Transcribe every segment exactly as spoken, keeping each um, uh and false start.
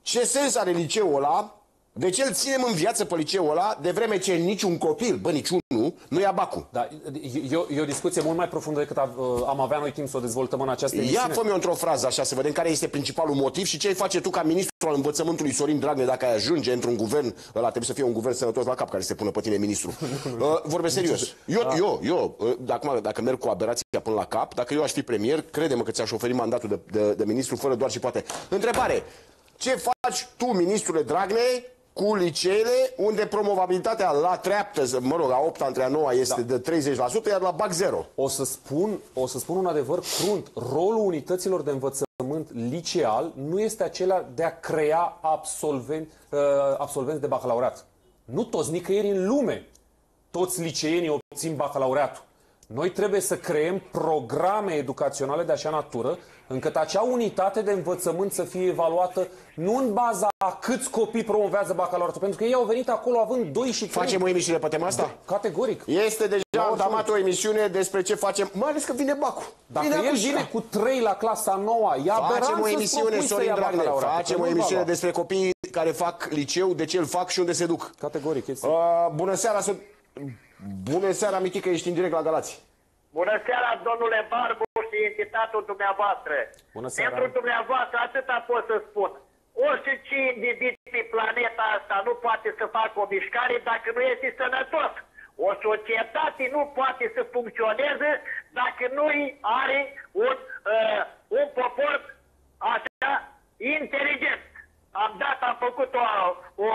Ce sens are liceul ăla? De ce îl ținem în viață pe liceul ăla, de vreme ce niciun copil, bă, niciunul, nu ia bacul? Da, e, e o discuție mult mai profundă decât am avea noi timp să o dezvoltăm în această emisiune. Ia fă-mi într-o frază așa, să vedem care este principalul motiv și ce ai face tu ca ministru al învățământului Sorin Dragnea dacă ai ajunge într-un guvern, ăla trebuie să fie un guvern sănătos la cap care să te pună pe tine ministru. uh, vorbesc serios. Eu, eu, eu uh, dacă, dacă merg cu aberația până la cap, dacă eu aș fi premier, crede-mă că ți-aș oferi mandatul de, de, de ministru fără doar și poate. Întrebare. Ce faci tu, ministrule Dragnea, cu liceele unde promovabilitatea la treaptă, mă rog, a opta între a noua este da. de treizeci la sută, iar la bac zero? O să spun, o să spun un adevăr crunt. Rolul unităților de învățământ liceal nu este acela de a crea absolveni, uh, absolvenți de bacalaureat. Nu toți, nicăieri în lume, toți liceenii obțin bacalaureatul. Noi trebuie să creăm programe educaționale de așa natură încât acea unitate de învățământ să fie evaluată nu în baza a câți copii promovează bacalaureatul, pentru că ei au venit acolo având doi și trei. Facem o emisiune pe tema asta? Da, categoric. Este deja automat o emisiune despre ce facem, mai ales că vine bacul. Dacă vine el vine cu trei la clasa noua, e aberant facem o emisiune, Sorin Dragnea, facem o emisiune despre copiii care fac liceu, de ce îl fac și unde se duc. Categoric. Este. Uh, bună seara, so bună seara, Mitică, ești în direct la Galați. Bună seara, domnule Barbu și invitatul dumneavoastră. Bună seara. Pentru dumneavoastră atâta pot să spun. Orice ce individ pe planeta asta nu poate să facă o mișcare dacă nu este sănătos. O societate nu poate să funcționeze dacă nu are un, uh, un popor așa inteligent. Am dat, am făcut o, o,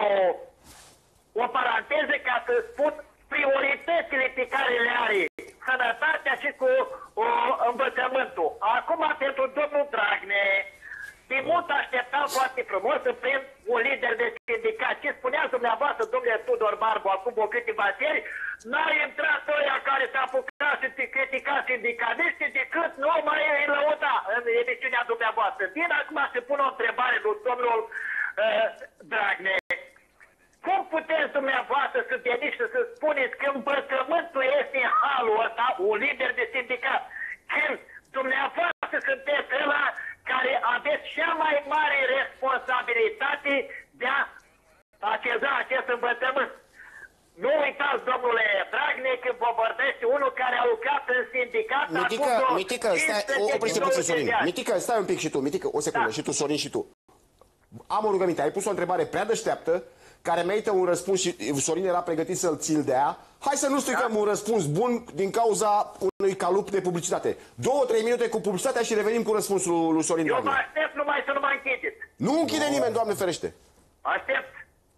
o paranteză ca să spun prioritățile pe care le are sănătatea și cu o, învățământul. Acum, pentru domnul Dragnea, de mult așteptam foarte frumos să prind un lider de sindicat. Ce spunea dumneavoastră, domnule Tudor Barbu, acum o câteva seri, n-a intrat ăia care s-a apucat să te critica sindicaliștii decât nu mai îi lăuda în emisiunea dumneavoastră. Din acum se pune o întrebare lui domnul uh, Dragnea. Cum puteți dumneavoastră să veniți și să spuneți că învățământul este în halul ăsta, un lider de sindicat, când dumneavoastră sunteți ăla care aveți cea mai mare responsabilitate de a acceza acest învățământ? Nu uitați, domnule Dragnea, că vă vorbește unul care a lucrat în sindicat. Mitică, Mitică, stai, oprește puțin, Sorin. Mitică, stai un pic și tu, Mitică, o secundă, da. Și tu, Sorin, și tu. Am o rugăminte, ai pus o întrebare prea deșteaptă, care merită un răspuns și Sorin era pregătit să-l țin de ea. Hai să nu stricăm da. un răspuns bun din cauza unui calup de publicitate. Două, trei minute cu publicitatea și revenim cu răspunsul lui Sorin Dragnea. Eu mă aștept numai să nu mă închideți. Nu închide no. nimeni, Doamne ferește. Aștept.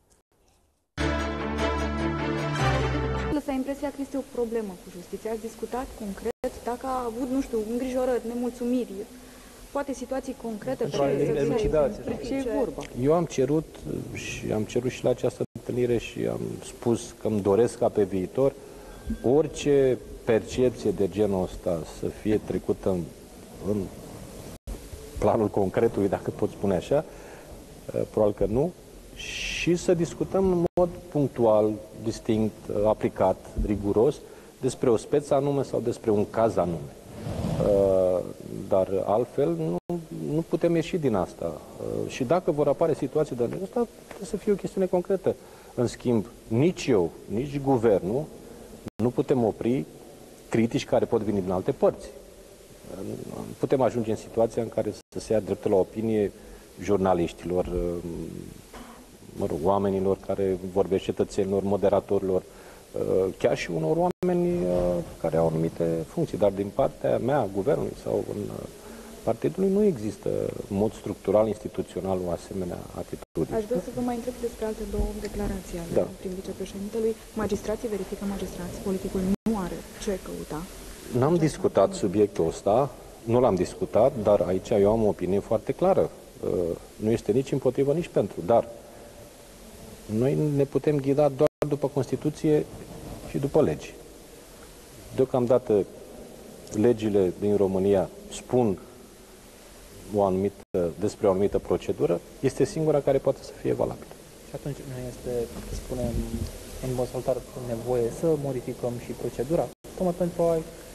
Lăsa impresia că este o problemă cu justiția. Ați discutat concret dacă a avut, nu știu, îngrijorări, nemulțumiri, poate situații concrete pe care să fie vorba. Eu am cerut și am cerut și la această întâlnire și am spus că îmi doresc ca pe viitor orice percepție de genul ăsta să fie trecută în, în planul concretului, dacă pot spune așa, probabil că nu, și să discutăm în mod punctual, distinct, aplicat, riguros, despre o speță anume sau despre un caz anume. Dar altfel nu, nu putem ieși din asta. Și dacă vor apare situații de genul ăsta, trebuie să fie o chestiune concretă. În schimb, nici eu, nici guvernul nu putem opri critici care pot veni din alte părți. Putem ajunge în situația în care să se ia dreptul la opinie jurnaliștilor, mă rog, oamenilor care vorbesc, cetățenilor, moderatorilor, chiar și unor oameni care au anumite funcții. Dar din partea mea, guvernului sau în partidului, nu există în mod structural, instituțional, o asemenea atitudine. Aș vrea să vă mai întreb despre alte două declarații ale da. prin vicepreședintelui. Magistrații verifică magistrați, politicul nu are ce căuta. N-am discutat subiectul ăsta, nu l-am discutat, dar aici eu am o opinie foarte clară. Nu este nici împotrivă, nici pentru, dar noi ne putem ghida doar după Constituție și după legi. Deocamdată legile din România spun o anumită, despre o anumită procedură, este singura care poate să fie valabilă. Și atunci nu este, să spunem, în mod salutar, nevoie să modificăm și procedura, tocmai pentru a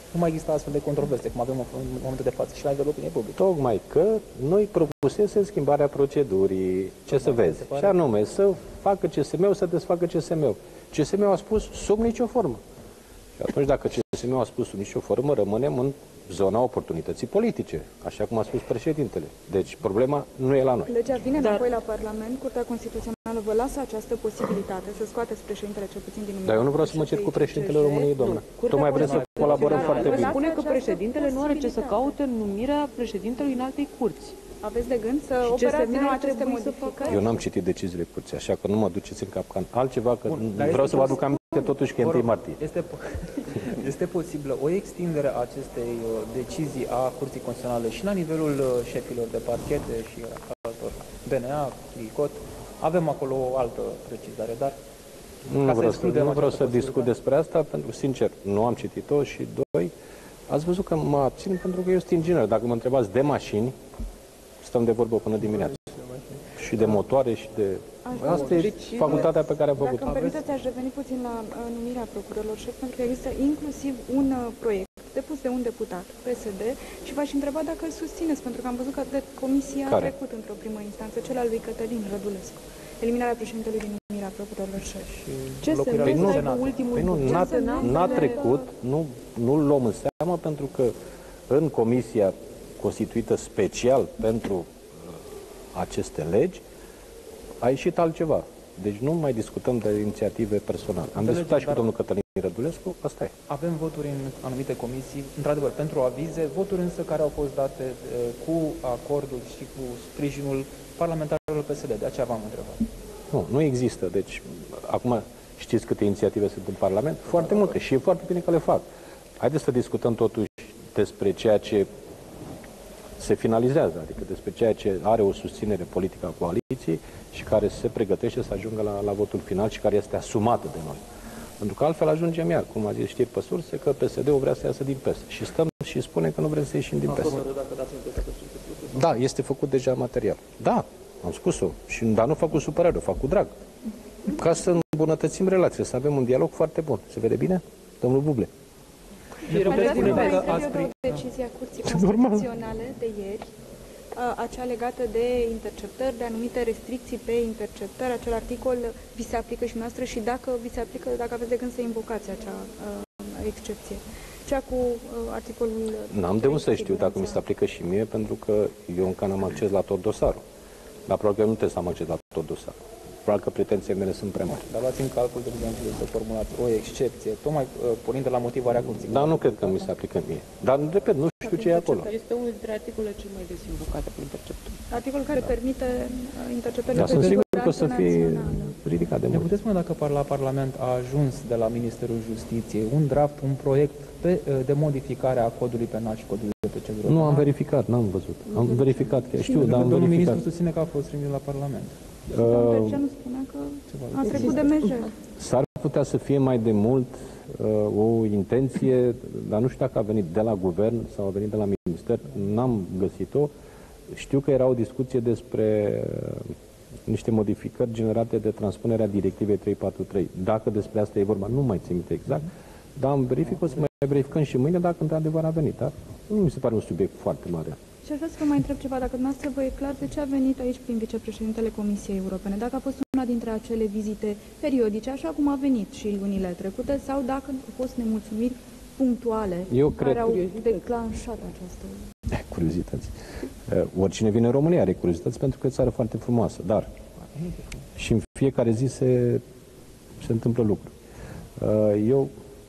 nu mai există astfel de controverse, cum avem în momentul de față și la nivelul opiniei publice. Tocmai că noi propusese schimbarea procedurii. Ce să vezi? Și anume, să facă C S M-ul, să desfacă C S M-ul. C S M-ul a spus sub nicio formă. Și atunci, dacă C S M-ul a spus sub nicio formă, rămânem în zona oportunității politice, așa cum a spus președintele. Deci, problema nu e la noi. Legea vine Dar... înapoi la Parlament, Curtea Constituțională vă lasă această posibilitate să scoateți președintele cel puțin din numirea. Dar eu nu vreau să mă cer cu președintele României, doamnă. Tocmai vrem să colaborăm foarte bine. Spune că președintele nu are ce să caute în numirea președintelui în altei curți. Aveți de gând să operați în aceste modificări? Eu n-am citit deciziile curții, așa că nu mă duceți în capcan. Altceva, că Bun, vreau să vă aduc aminte totuși că e întâi martie. Este, este posibilă o extindere a acestei decizii a Curții Constituționale și la nivelul șefilor de parchete și altor D N A, I C O T. Avem acolo o altă precizare, dar nu vreau să, nu vreau să discut despre asta, pentru că, sincer, nu am citit-o și, doi, ați văzut că mă abțin pentru că eu sunt inginer. Dacă mă întrebați de mașini, stăm de vorbă până dimineața. Și de motoare și de... Asta e facultatea pe care am făcut-o. Dacă îmi permiteți, aș reveni puțin la uh, numirea procurorilor șef, pentru că există inclusiv un uh, proiect depus de un deputat, P S D, și v-aș întreba dacă îl susțineți, pentru că am văzut că de comisia a trecut într-o primă instanță, cel al lui Cătălin Rădulescu. Eliminarea președintelui din numirea procurorilor șef. Ce se întâmplă cu ultimul păi nu, n-a trecut, nu, nu-l luăm în seamă, pentru că în comisia constituită special pentru uh, aceste legi, a ieșit altceva. Deci nu mai discutăm de inițiative personale. Am discutat și cu domnul Cătălin Rădulescu, asta e. Avem voturi în anumite comisii, într-adevăr, pentru avize, voturi însă care au fost date uh, cu acordul și cu sprijinul parlamentarilor P S D. De aceea v-am întrebat. Nu, nu există. Deci, acum știți câte inițiative sunt în Parlament? Foarte multe și e foarte bine că le fac. Haideți să discutăm totuși despre ceea ce se finalizează, adică despre ceea ce are o susținere politică a coaliției și care se pregătește să ajungă la, la votul final și care este asumată de noi. Pentru că altfel ajungem iar, cum a zis știri pe surse, că P S D-ul vrea să iasă din P E S. Și stăm și spunem că nu vrem să ieșim din P E S. Da, este făcut deja material. Da, am spus-o, și, dar nu fac cu supărare, o fac cu drag. Ca să îmbunătățim relațiile, să avem un dialog foarte bun. Se vede bine, domnul Buble? Decizia Curții Constituționale de ieri, acea legată de interceptări, de anumite restricții pe interceptări, acel articol vi se aplică și noastră și dacă vi se aplică, dacă aveți de gând să invocați acea uh, excepție. Cea cu uh, articolul... N-am de unde să știu dacă mi se aplică și mie, pentru că eu încă n-am acces la tot dosarul. Dar probabil că nu trebuie să am acces la tot dosarul. Probabil că pretențiile mele sunt prea mari. Dar luați în calcul, de exemplu, să formulați o excepție, tocmai uh, pornind de la motivarea curții. Dar nu cred că mi se aplică mie. Dar, repet, nu știu ce e acolo. Este unul dintre articolele cel mai des invocate pe interceptări. Articolul care da. permite interceptările. Dar sunt sigur că o să fie ridicat de mult. Ne puteți spune dacă la Parlament a ajuns de la Ministerul Justiției un draft, un proiect pe, de modificare a codului penal și codului de procedură? Nu, am verificat, n-am văzut. Am verificat, că știu, dar am verificat. Domnul ministru susține că a fost trimis la Parlament. Uh, nu spunea că a trecut de merge. S-ar putea să fie mai de mult uh, o intenție, dar nu știu dacă a venit de la guvern sau a venit de la minister, n-am găsit-o. Știu că era o discuție despre uh, niște modificări generate de transpunerea directivei trei patru trei. Dacă despre asta e vorba, nu mai țin minte exact, dar am verificat, o să mai verificăm și mâine dacă într-adevăr a venit. Da? Nu mi se pare un subiect foarte mare. Și aș vrea să vă mai întreb ceva, dacă dumneavoastră vă e clar de ce a venit aici prin vicepreședintele Comisiei Europene, dacă a fost una dintre acele vizite periodice, așa cum a venit și lunile trecute, sau dacă au fost nemulțumiri punctuale Eu care cred... au declanșat această... Curiozități. Oricine vine în România are curiozități pentru că e o țară foarte frumoasă, dar și în fiecare zi se, se întâmplă lucruri. Eu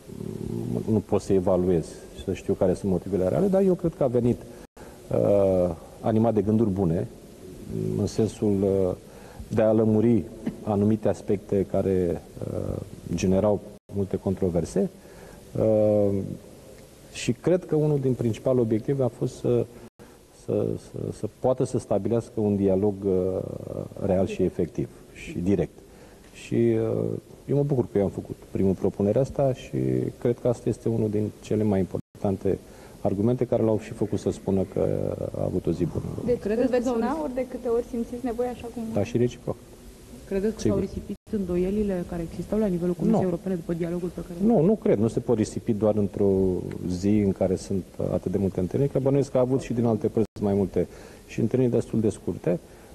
nu pot să evaluez și să știu care sunt motivele reale, dar eu cred că a venit Uh, animat de gânduri bune, în sensul uh, de a lămuri anumite aspecte care uh, generau multe controverse uh, și cred că unul din principalele obiective a fost să, să, să, să poată să stabilească un dialog uh, real și efectiv și direct. Și uh, eu mă bucur că eu am făcut primul propunere asta și cred că asta este unul din cele mai importante argumente care l-au și făcut să spună că a avut o zi bună. Deci, credeți că veți suna ori de câte ori simțiți nevoie așa cum... Da, și reciproc. Credeți că s-au risipit îndoielile care existau la nivelul Comisiei Nu. Europene după dialogul pe care... Nu, nu cred. Nu se pot risipi doar într-o zi în care sunt atât de multe întâlniri, că bănuiesc că a avut și din alte părți mai multe și întâlniri destul de scurte.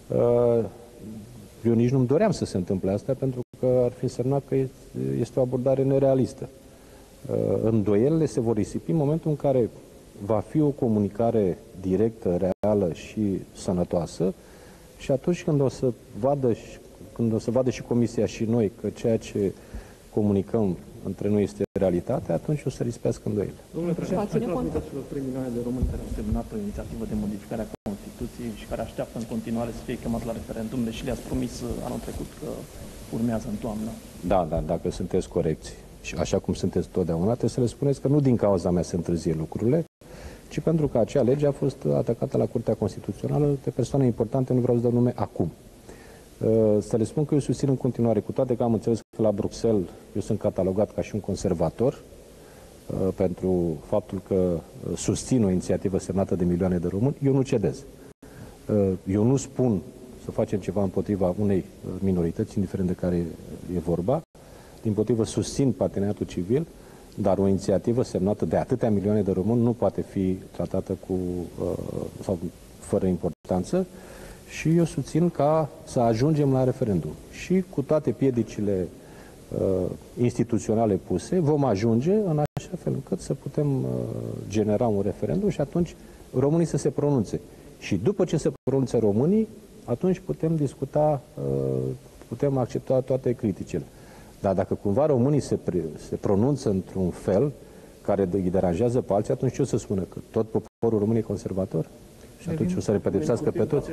Eu nici nu-mi doream să se întâmple asta, pentru că ar fi însemnat că este o abordare nerealistă. Îndoielile se vor risipi în momentul în care va fi o comunicare directă, reală și sănătoasă și atunci când o să vadă și, când o să vadă și Comisia și noi că ceea ce comunicăm între noi este realitate, atunci o să rispească îndoielile. Domnule președinte, celor trei milioane de români care au semnat o inițiativă de modificare a Constituției și care așteaptă în continuare să fie chemat la referendum, deși le-ați promis anul trecut că urmează în toamnă. Da, dar dacă sunteți corecți și așa cum sunteți totdeauna, trebuie să le spuneți că nu din cauza mea se întârzie lucrurile, ci pentru că acea lege a fost atacată la Curtea Constituțională de persoane importante, nu vreau să dau nume acum. Să le spun că eu susțin în continuare, cu toate că am înțeles că la Bruxelles eu sunt catalogat ca și un conservator pentru faptul că susțin o inițiativă semnată de milioane de români, eu nu cedez. Eu nu spun să facem ceva împotriva unei minorități, indiferent de care e vorba, dimpotrivă susțin parteneriatul civil, dar o inițiativă semnată de atâtea milioane de români nu poate fi tratată cu, sau fără importanță și eu susțin ca să ajungem la referendum. Și cu toate piedicile uh, instituționale puse, vom ajunge în așa fel încât să putem uh, genera un referendum și atunci românii să se pronunțe. Și după ce se pronunțe românii, atunci putem discuta, uh, putem accepta toate criticile. Dar dacă cumva românii se, pre, se pronunță într-un fel care îi deranjează pe alții, atunci ce o să spună? Că tot poporul român e conservator? Și atunci o să repedepsească pe toți?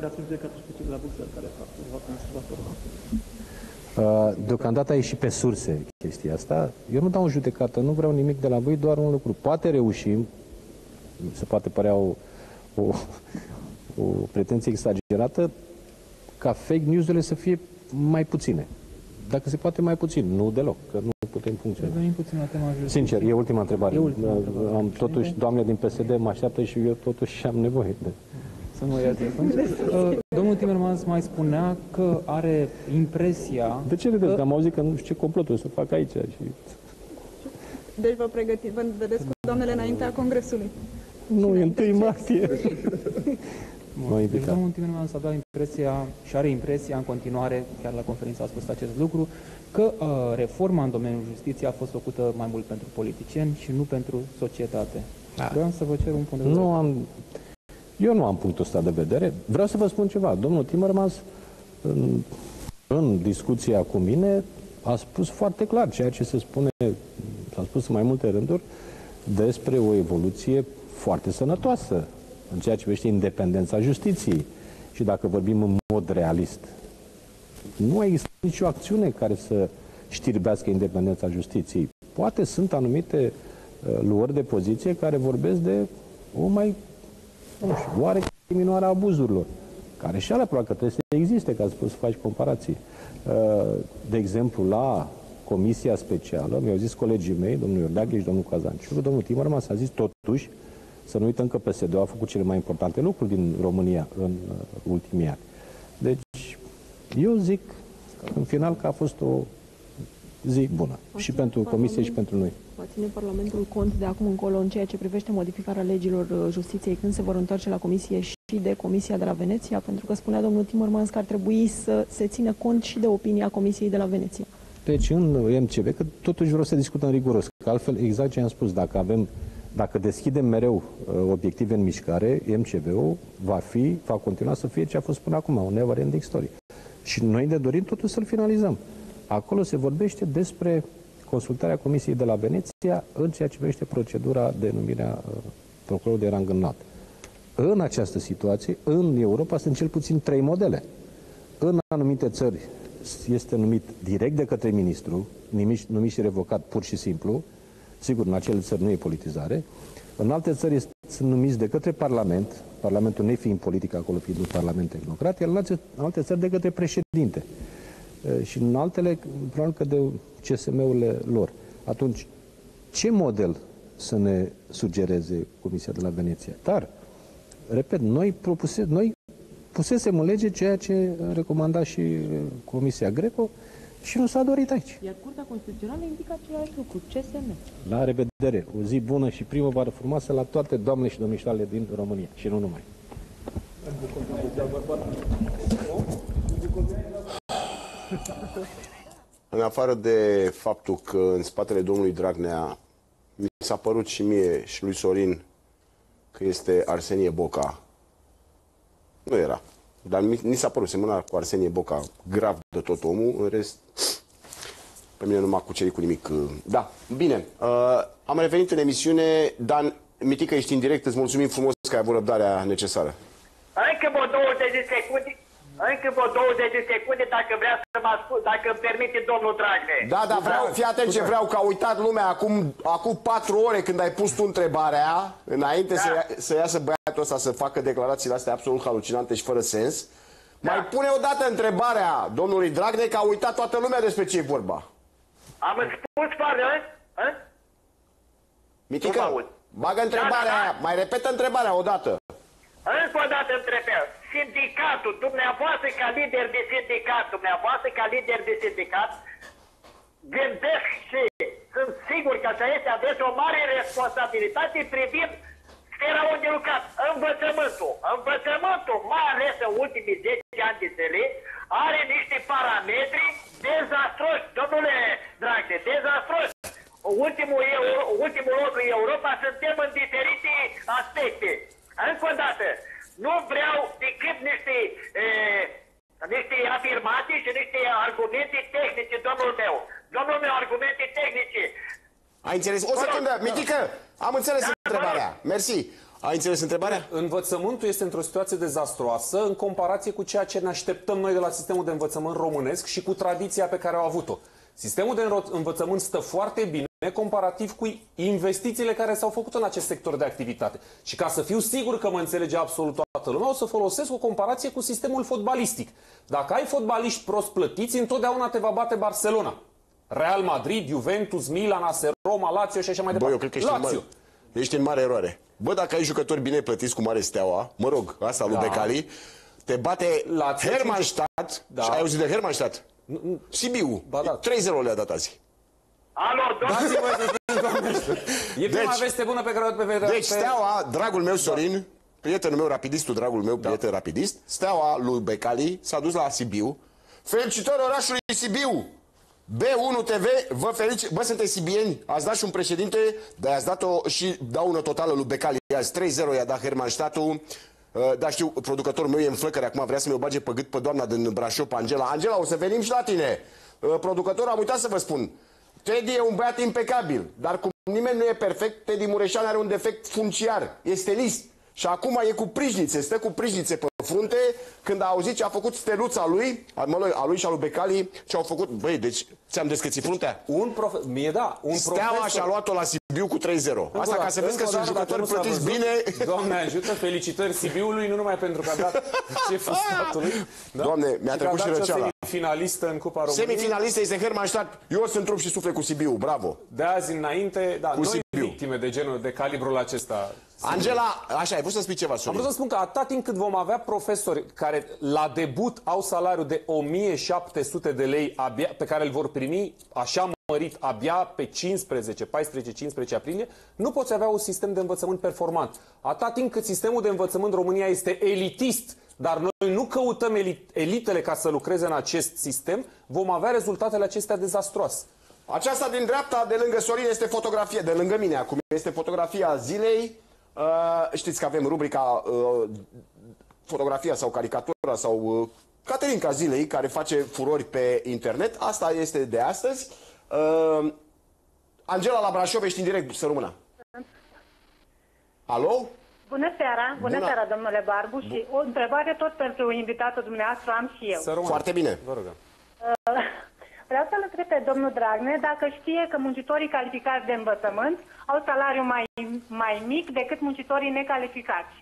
Deocamdată e și pe surse chestia asta. Eu nu dau în judecată, nu vreau nimic de la voi, doar un lucru. Poate reușim, se poate părea o, o, o pretenție exagerată, ca fake news-urile să fie mai puține. Dacă se poate mai puțin, nu deloc, că nu putem funcționa. Revenim puțin la tema justiției. Sincer, e ultima întrebare. E ultima întrebare. Am, totuși, doamne din P S D mă așteaptă și eu totuși am nevoie de... Să nu iați uh, Domnul Timmermans mai spunea că are impresia... De ce vedeți? Că am auzit că nu știu ce comploturi să fac aici și... Deci vă pregătiți, vă vedeți cu doamnele înaintea Congresului. Nu, e întâi martie. Deci domnul Timmermans avea impresia și are impresia în continuare, chiar la conferință a spus acest lucru, că uh, reforma în domeniul justiției a fost făcută mai mult pentru politicieni și nu pentru societate. Da. Vreau să vă cer un punct de vedere. Nu am... Eu nu am punctul ăsta de vedere. Vreau să vă spun ceva. Domnul Timmermans, în, în discuția cu mine, a spus foarte clar ceea ce se spune, s-a spus în mai multe rânduri, despre o evoluție foarte sănătoasă în ceea ce privește independența justiției. Și dacă vorbim în mod realist, nu există nicio acțiune care să știrbească independența justiției. Poate sunt anumite uh, luări de poziție care vorbesc de o mai, nu știu, oare diminuarea abuzurilor, care și alea probabil că trebuie să existe, ca să poți să faci comparații. Uh, de exemplu, la Comisia Specială, mi-au zis colegii mei, domnul Iordache și domnul Cazanciu, domnul Timmermans a zis totuși, să nu uităm că P S D a făcut cele mai importante lucruri din România în uh, ultimii ani. Deci, eu zic, în final, că a fost o zi bună. Va și pentru Comisie și pentru noi. Va ține Parlamentul cont de acum încolo în ceea ce privește modificarea legilor justiției, când se vor întoarce la Comisie și de Comisia de la Veneția? Pentru că spunea domnul Timmermans că ar trebui să se țină cont și de opinia Comisiei de la Veneția. Deci, în M C V, că totuși vreau să discutăm riguros, că altfel, exact ce am spus, dacă avem Dacă deschidem mereu uh, obiective în mișcare, M C V-ul va fi, va continua să fie ce a fost până acum, un never ending story. Și noi ne dorim totuși să-l finalizăm. Acolo se vorbește despre consultarea Comisiei de la Veneția în ceea ce privește procedura de numire a uh, procurorului de rang înalt. În această situație, în Europa, sunt cel puțin trei modele. În anumite țări este numit direct de către ministru, numit, numit și revocat pur și simplu. Sigur, în acele țări nu e politizare. În alte țări sunt numiți de către Parlament, Parlamentul nefiind politic acolo, fiind un Parlament tehnocrat, iar în alte, în alte țări de către președinte. E, și în altele, probabil că de C S M-urile lor. Atunci, ce model să ne sugereze Comisia de la Veneția? Dar, repet, noi, propuse, noi pusesem în lege ceea ce recomanda și Comisia Greco, Și nu s-a dorit aici. Iar Curtea Constituțională indică același lucru, C S M. La revedere, o zi bună și primăvară frumoasă la toate doamne și domnișoarele din România și nu numai. În afară de faptul că în spatele domnului Dragnea mi s-a părut și mie și lui Sorin că este Arsenie Boca. Nu era. Dar mi, mi s-a părut, semăna cu Arsenie Boca, grav de tot omul. În rest, pe mine nu m-a cucerit cu nimic. Da, bine. Uh, am revenit în emisiune. Dan, Mitică, ești în direct. Îți mulțumim frumos că ai avut răbdarea necesară. Încă vreo douăzeci de secunde. Încă vreo douăzeci de secunde, dacă vrea să mă ascult, dacă îmi permite domnul Dragnea. Da, da, vreau, fii atent ce vreau, că a uitat lumea acum, acum patru ore când ai pus tu întrebarea, înainte da. să, ia, să iasă băiatul ăsta să facă declarațiile astea absolut halucinante și fără sens. Da. Mai pune odată întrebarea domnului Dragnea, că a uitat toată lumea despre ce e vorba. Am spus fără, hă? Mitică, bagă întrebarea da, da, da. Mai repetă întrebarea odată. Încă o dată întrebarea. Sindicatul, dumneavoastră ca lider de sindicat, dumneavoastră ca lider de sindicat, gândesc și sunt sigur că așa este, aveți o mare responsabilitate privind sfera unde lucrați, învățământul. Învățământul, mai ales în ultimii zece ani de zile, are niște parametri dezastroși, domnule Dragnea, dezastroși. Ultimul, ultimul loc în Europa suntem în diferite aspecte. Încă o dată, nu vreau decât niște, e, niște afirmații și niște argumente tehnice, domnul meu. Domnul meu, argumente tehnice. Ai înțeles? O secundă, Mitică, am înțeles da, întrebarea. Mersi. Ai înțeles întrebarea? Învățământul este într-o situație dezastroasă în comparație cu ceea ce ne așteptăm noi de la sistemul de învățământ românesc și cu tradiția pe care au avut-o. Sistemul de învățământ stă foarte bine comparativ cu investițiile care s-au făcut în acest sector de activitate. Și ca să fiu sigur că mă înțelege absolut toată lumea, o să folosesc o comparație cu sistemul fotbalistic. Dacă ai fotbaliști prost plătiți, întotdeauna te va bate Barcelona. Real Madrid, Juventus, Milan, A S Roma, Lazio și așa mai departe. Bă, eu cred că ești, Lazio. În mare, ești în mare eroare. Bă, dacă ai jucători bine plătiți cu mare Steaua, mă rog, asta lui da. Becali, te bate Lazio, Hermannstadt, da. Și ai auzit de Hermannstadt? Sibiu, da. trei zero le-a dat azi. Alo, domnule! E prima deci, veste bună pe care o pe vedere. Deci Steaua, dragul meu Sorin, da. prietenul meu rapidistul, dragul meu prieten da. rapidist, Steaua lui Becali s-a dus la Sibiu. Felicitări orașului Sibiu! B unu T V, vă felici. Bă, sunteți sibieni, ați dat și un președinte, dar ați dat-o și daună totală lui Becali. Azi trei zero i-a dat Hermannstadtul. Uh, da, știu, producătorul meu e în flăcări, acum vrea să mi-o bage pe gât pe doamna din Brașov, Angela. Angela, o să venim și la tine. Uh, producătorul, am uitat să vă spun. Teddy e un băiat impecabil, dar cum nimeni nu e perfect, Teddy Mureșan are un defect funciar, este list. Și acum e cu prijnițe, stă cu prijnițe pe frunte, când a auzit ce a făcut steluța lui, a, mă, a lui și a lui Becali, ce au făcut, băi, deci ți-am descățit fruntea? Un profe... Mie da, un Steaua profesor... și-a luat-o la Sibiu cu trei zero. Asta ca să vezi că sunt jucători plătiți bine. Doamne ajută, felicitări Sibiului, nu numai pentru că a dat șeful statului. Da? Doamne, mi-a trecut și răceala. Semifinalistă în Cupa României. Semifinalistă este Hermannstadt, eu sunt trup și suflet cu Sibiu, bravo. De azi înainte, da, cu noi Sibiu. Victime de genul, de calibrul acesta. Angela, așa, ai vrut să spui ceva, Sorin? Am vrut să spun că atâta timp cât vom avea profesori care la debut au salariu de o mie șapte sute de lei abia, pe care îl vor primi așa mărit abia pe cincisprezece, paisprezece, cincisprezece aprilie, nu poți avea un sistem de învățământ performant. Atâta timp cât sistemul de învățământ în România este elitist, dar noi nu căutăm elitele ca să lucreze în acest sistem, vom avea rezultatele acestea dezastroase. Aceasta din dreapta, de lângă Sorin, este fotografie, de lângă mine acum, este fotografia zilei. Uh, știți că avem rubrica uh, fotografia sau caricatura sau uh, Caterinca zilei, care face furori pe internet. Asta este de astăzi. Uh, Angela la Brașov, ești în direct, să rămână. Alo? Bună seara, bună, bună seara, domnule Barbu. Bun. Și o întrebare tot pentru invitatul dumneavoastră am și eu. Foarte bine. Vă rog. Uh, Vreau să-l întreb pe domnul Dragnea dacă știe că muncitorii calificați de învățământ au salariu mai, mai mic decât muncitorii necalificați.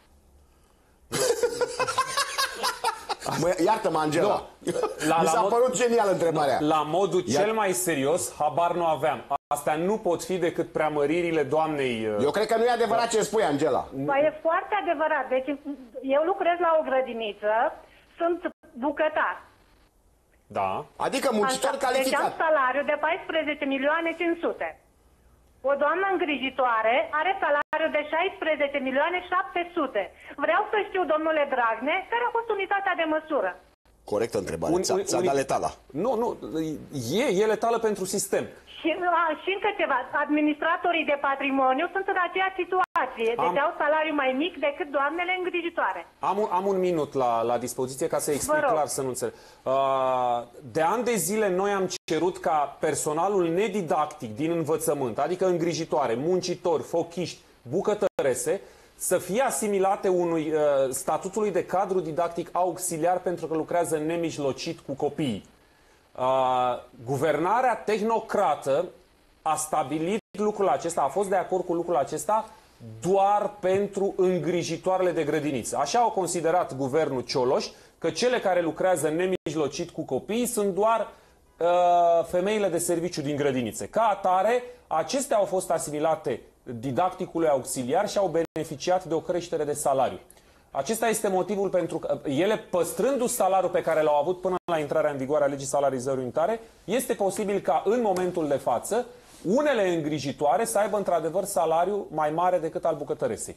Mă, iartă-mă, Angela. La, Mi s-a părut genial întrebarea. Nu, la modul Iar... cel mai serios, habar nu aveam. Astea nu pot fi decât preamăririle doamnei... Eu cred că nu e adevărat ce spui, Angela. Ba, e foarte adevărat. Deci eu lucrez la o grădiniță, sunt bucătar. Da. Adică muncitor calificat. Deci am salariu de paisprezece milioane cinci sute. O doamnă îngrijitoare are salariu de șaisprezece milioane șapte sute. Vreau să știu, domnule Dragne, care a fost unitatea de măsură. Corectă întrebare. Ți-a dat letala. Nu, nu. E, e letală pentru sistem. Și, a, și încă ceva. Administratorii de patrimoniu sunt în aceeași situație. Deci am... au salariu mai mic decât doamnele îngrijitoare. Am un, am un minut la, la dispoziție ca să explic clar, să nu înțeleg. Uh, de ani de zile noi am cerut ca personalul nedidactic din învățământ, adică îngrijitoare, muncitori, fochiști, bucătărese, să fie asimilate unui uh, statutului de cadru didactic auxiliar pentru că lucrează nemijlocit cu copiii. Uh, guvernarea tehnocrată a stabilit lucrul acesta, a fost de acord cu lucrul acesta doar pentru îngrijitoarele de grădiniță. Așa au considerat guvernul Cioloș că cele care lucrează nemijlocit cu copiii sunt doar uh, femeile de serviciu din grădinițe. Ca atare, acestea au fost asimilate didacticului auxiliar și au beneficiat de o creștere de salariu. Acesta este motivul pentru că ele, păstrându-și salariul pe care l-au avut până la intrarea în vigoare a legii salarizării unitare, este posibil ca în momentul de față unele îngrijitoare să aibă într-adevăr salariu mai mare decât al bucătăresei.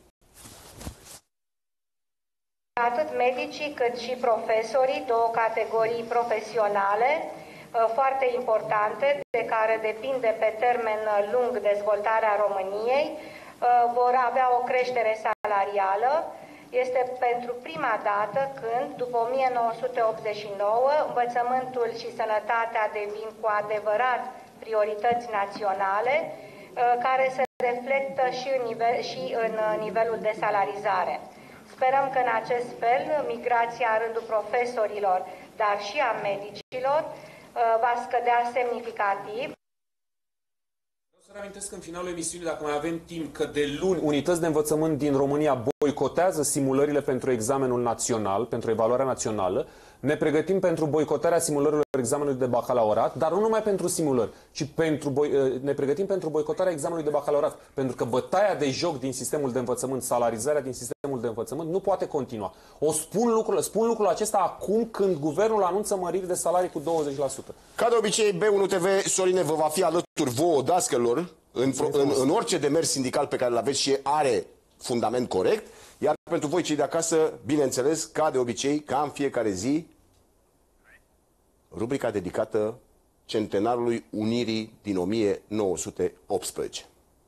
Atât medicii cât și profesorii, două categorii profesionale foarte importante, de care depinde pe termen lung dezvoltarea României, vor avea o creștere salarială. Este pentru prima dată când, după o mie nouă sute optzeci și nouă, învățământul și sănătatea devin cu adevărat priorități naționale, care se reflectă și în, nivel, și în nivelul de salarizare. Sperăm că în acest fel migrația în rândul profesorilor, dar și a medicilor, va scădea semnificativ. Vreau să reamintesc în finalul emisiunii, dacă mai avem timp, că de luni unități de învățământ din România boicotează simulările pentru examenul național, pentru evaluarea națională. Ne pregătim pentru boicotarea simulărilor examenului de bacalaureat, dar nu numai pentru simulări, ci pentru boi... ne pregătim pentru boicotarea examenului de bacalaureat, pentru că bătaia de joc din sistemul de învățământ, salarizarea din sistemul de învățământ nu poate continua. O spun lucrul, spun lucrul acesta acum când guvernul anunță măriri de salarii cu douăzeci la sută. Ca de obicei, B unu T V, Sorine, vă va fi alături vouă, dascălor, în, în, în orice demers sindical pe care îl aveți și are fundament corect, iar pentru voi cei de acasă, bineînțeles, ca de obicei, ca în fiecare zi, rubrica dedicată centenarului Unirii din o mie nouă sute optsprezece.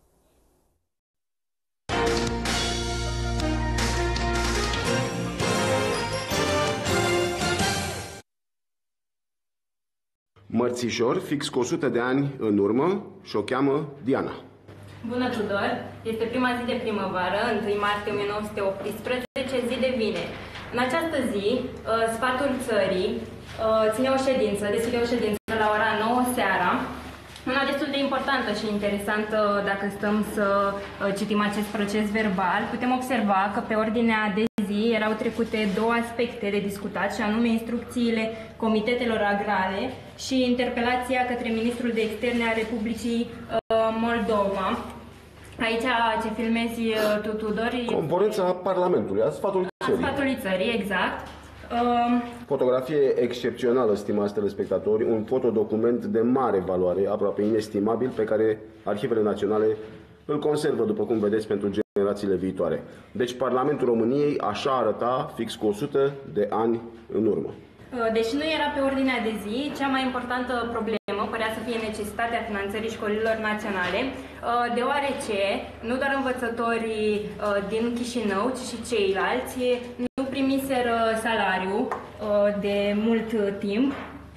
Mărțișor, fix cu o sută de ani în urmă, și o cheamă Diana. Bună, Tudor! Este prima zi de primăvară, întâi martie o mie nouă sute optsprezece, zi de vineri. În această zi, Sfatul Țării ține o ședință, deschide o ședință la ora nouă seara, una destul de importantă și interesantă dacă stăm să citim acest proces verbal. Putem observa că pe ordinea de zi erau trecute două aspecte de discutat, și anume instrucțiile comitetelor agrare și interpelația către ministrul de externe a Republicii Moldova. Aici ce filmezi tu, Tudor? Componența Parlamentului, a Sfatului Țării. A Sfatului Țării, exact. Fotografie excepțională, stimați telespectatori, un fotodocument de mare valoare, aproape inestimabil, pe care Arhivele Naționale îl conservă, după cum vedeți, pentru generațiile viitoare. Deci Parlamentul României așa arăta fix cu o sută de ani în urmă. Deși nu era pe ordinea de zi, cea mai importantă problemă părea să fie necesitatea finanțării școlilor naționale, deoarece nu doar învățătorii din Chișinău, ci și ceilalți nu primiseră salariu de mult timp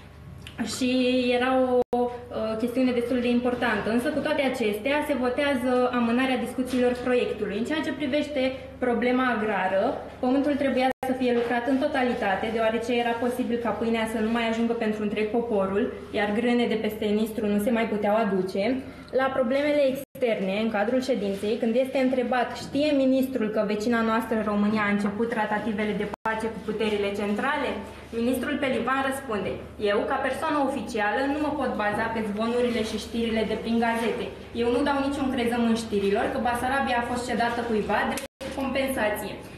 și era o chestiune destul de importantă. Însă cu toate acestea se votează amânarea discuțiilor proiectului. În ceea ce privește problema agrară, pământul trebuia să fie lucrat în totalitate, deoarece era posibil ca pâinea să nu mai ajungă pentru întreg poporul, iar grâne de peste Nistru nu se mai puteau aduce. La problemele externe, în cadrul ședinței, când este întrebat, știe ministrul că vecina noastră, România, a început tratativele de pace cu puterile centrale? Ministrul Pelivan răspunde, eu, ca persoană oficială, nu mă pot baza pe zvonurile și știrile de prin gazete. Eu nu dau niciun crezământ știrilor că Basarabia a fost cedată cuiva de compensație.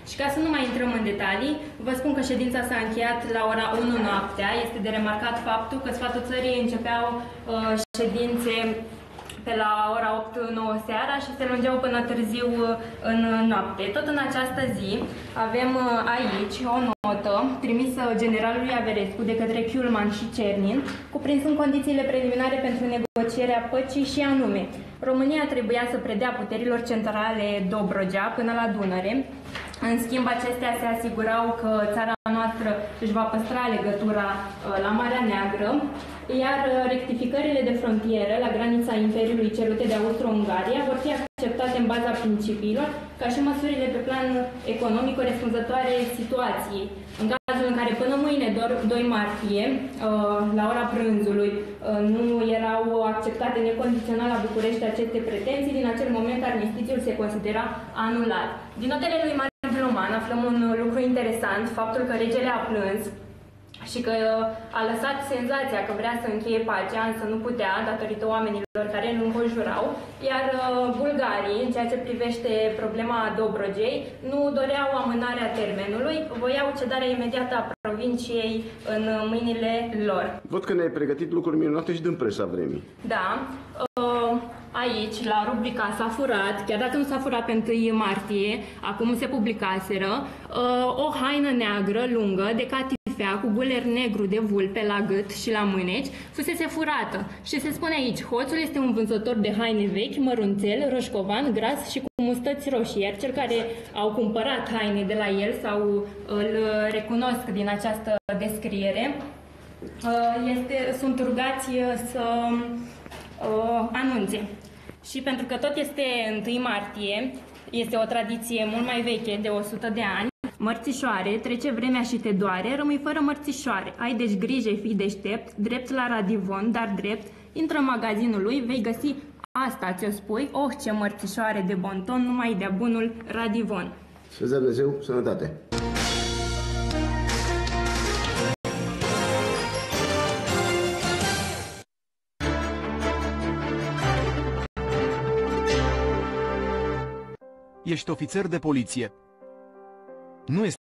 Și ca să nu mai intrăm în detalii, vă spun că ședința s-a încheiat la ora unu noaptea. Este de remarcat faptul că Sfatul Țării începeau uh, ședințe pe la ora opt nouă seara și se lungeau până târziu în noapte. Tot în această zi avem aici o notă trimisă generalului Averescu de către Chiulman și Cernin, cuprinsând condițiile preliminare pentru negocierea păcii și anume: România trebuia să predea puterilor centrale Dobrogea până la Dunăre. În schimb, acestea se asigurau că țara noastră își va păstra legătura la Marea Neagră, iar rectificările de frontieră la granița Imperiului cerute de Austro-Ungaria vor fi acceptate în baza principiilor, ca și măsurile pe plan economic corespunzătoare situației. În cazul în care până mâine, doi martie, la ora prânzului, nu erau acceptate necondițional la București aceste pretenții, din acel moment armistițiul se considera anulat. Din notele lui Marius Roman aflăm un lucru interesant, faptul că regele a plâns și că a lăsat senzația că vrea să încheie pacea, însă nu putea, datorită oamenilor care îl înconjurau, iar bulgarii, în ceea ce privește problema Dobrogei, nu doreau amânarea termenului, voiau cedarea imediată a provinciei în mâinile lor. Văd că ne-ai pregătit lucruri minunate și din presa vremii. Da. Aici, la rubrica S-a furat, chiar dacă nu s-a furat pe întâi martie, acum se publicaseră, o haină neagră lungă de catifea cu guler negru de vulpe la gât și la mâneci fusese furată. Și se spune aici: hoțul este un vânzător de haine vechi, mărunțel, roșcovan, gras și cu mustăți roșii, iar cel care au cumpărat haine de la el sau îl recunosc din această descriere, este, sunt rugați să uh, anunțe. Și pentru că tot este întâi martie, este o tradiție mult mai veche, de o sută de ani, mărțișoare, trece vremea și te doare, rămâi fără mărțișoare. Ai deci grijă, fii deștept, drept la Radivon, dar drept, intră în magazinul lui, vei găsi asta, ți-o spui, oh, ce mărțișoare de bonton, numai de-a bunul Radivon. Să-ți dea Dumnezeu sănătate! Ești ofițer de poliție. Nu este